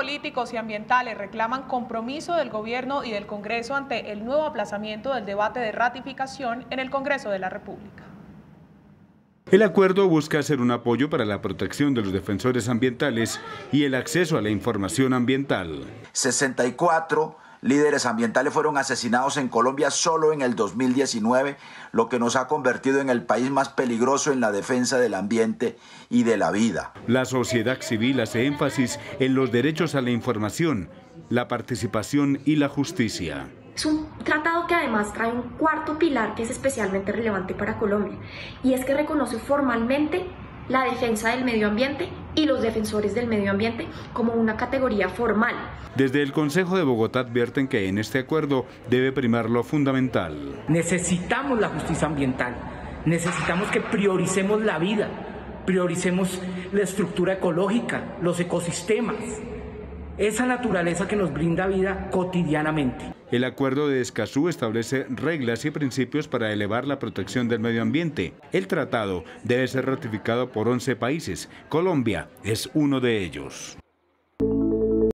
políticos y ambientales reclaman compromiso del gobierno y del Congreso ante el nuevo aplazamiento del debate de ratificación en el Congreso de la República. El acuerdo busca ser un apoyo para la protección de los defensores ambientales y el acceso a la información ambiental. 64 líderes ambientales fueron asesinados en Colombia solo en el 2019, lo que nos ha convertido en el país más peligroso en la defensa del ambiente y de la vida. La sociedad civil hace énfasis en los derechos a la información, la participación y la justicia. Es un tratado que además trae un cuarto pilar que es especialmente relevante para Colombia, y es que reconoce formalmente la defensa del medio ambiente y los defensores del medio ambiente como una categoría formal. Desde el Consejo de Bogotá advierten que en este acuerdo debe primar lo fundamental. Necesitamos la justicia ambiental, necesitamos que prioricemos la vida, prioricemos la estructura ecológica, los ecosistemas, esa naturaleza que nos brinda vida cotidianamente. El Acuerdo de Escazú establece reglas y principios para elevar la protección del medio ambiente. El tratado debe ser ratificado por 11 países. Colombia es uno de ellos.